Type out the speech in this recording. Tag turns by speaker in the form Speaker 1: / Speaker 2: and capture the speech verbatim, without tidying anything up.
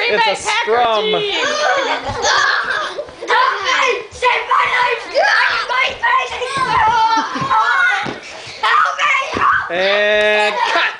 Speaker 1: Green Bay
Speaker 2: It's a
Speaker 1: Packer
Speaker 2: scrum.
Speaker 1: team.
Speaker 3: Help me! Save my life! I'm my face! Help me!
Speaker 2: And cut.